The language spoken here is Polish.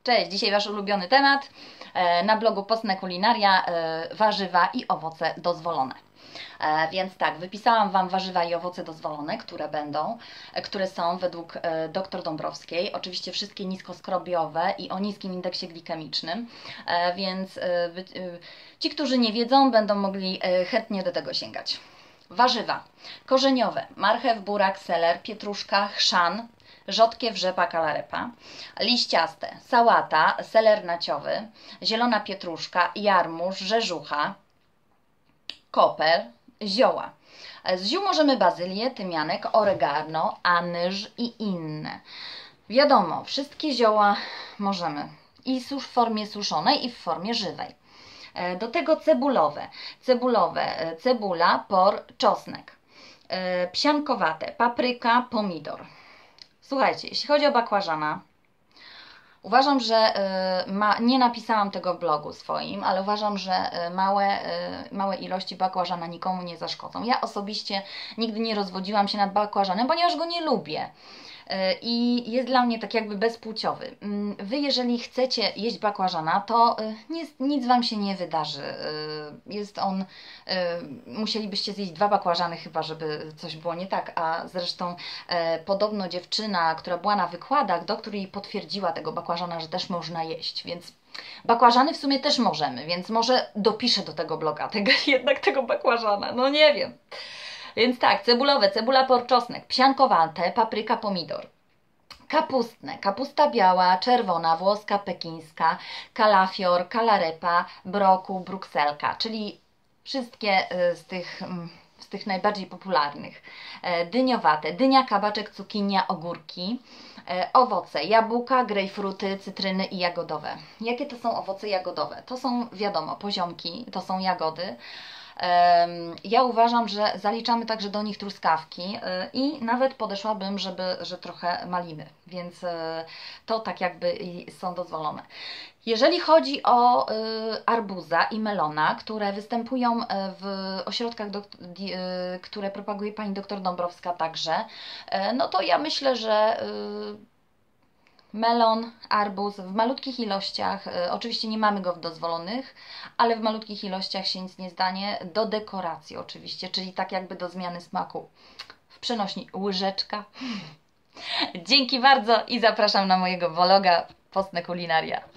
Cześć, dzisiaj Wasz ulubiony temat na blogu Postna Kulinaria, warzywa i owoce dozwolone. Więc tak, wypisałam Wam warzywa i owoce dozwolone, które są według dr Dąbrowskiej. Oczywiście wszystkie niskoskrobiowe i o niskim indeksie glikemicznym, więc ci, którzy nie wiedzą, będą mogli chętnie do tego sięgać. Warzywa korzeniowe: marchew, burak, seler, pietruszka, chrzan, rzodkiew, rzepa, kalarepa. Liściaste: sałata, seler naciowy, zielona pietruszka, jarmuż, rzeżucha, koper, zioła. Z ziół możemy bazylię, tymianek, oregano, anyż i inne. Wiadomo, wszystkie zioła możemy i w formie suszonej, i w formie żywej. Do tego cebulowe, cebula, por, czosnek. Psiankowate: papryka, pomidor. Słuchajcie, jeśli chodzi o bakłażana, uważam, że nie napisałam tego w blogu swoim, ale uważam, że małe ilości bakłażana nikomu nie zaszkodzą. Ja osobiście nigdy nie rozwodziłam się nad bakłażanem, ponieważ go nie lubię. I jest dla mnie tak jakby bezpłciowy. Wy, jeżeli chcecie jeść bakłażana, to nic Wam się nie wydarzy. Jest on, musielibyście zjeść 2 bakłażany chyba, żeby coś było nie tak, a zresztą podobno dziewczyna, która była na wykładach, doktor jej potwierdziła tego bakłażana, że też można jeść, więc bakłażany w sumie też możemy, więc może dopiszę do tego bloga jednak tego bakłażana, no nie wiem. Więc tak, cebulowe, cebula, por, czosnek, psiankowate, papryka, pomidor. Kapustne: kapusta biała, czerwona, włoska, pekińska, kalafior, kalarepa, broku, brukselka, czyli wszystkie z tych najbardziej popularnych. Dyniowate: dynia, kabaczek, cukinia, ogórki. Owoce: jabłka, grejpfruty, cytryny i jagodowe. Jakie to są owoce jagodowe? To są, wiadomo, poziomki, to są jagody. Ja uważam, że zaliczamy także do nich truskawki i nawet podeszłabym, że trochę maliny, więc to tak jakby są dozwolone. Jeżeli chodzi o arbuza i melona, które występują w ośrodkach, które propaguje pani dr Dąbrowska także, no to ja myślę, że melon, arbuz w malutkich ilościach, oczywiście nie mamy go w dozwolonych, ale w malutkich ilościach się nic nie stanie, do dekoracji oczywiście, czyli tak jakby do zmiany smaku. W przenośni łyżeczka. Dzięki bardzo i zapraszam na mojego vloga Postna Kulinaria.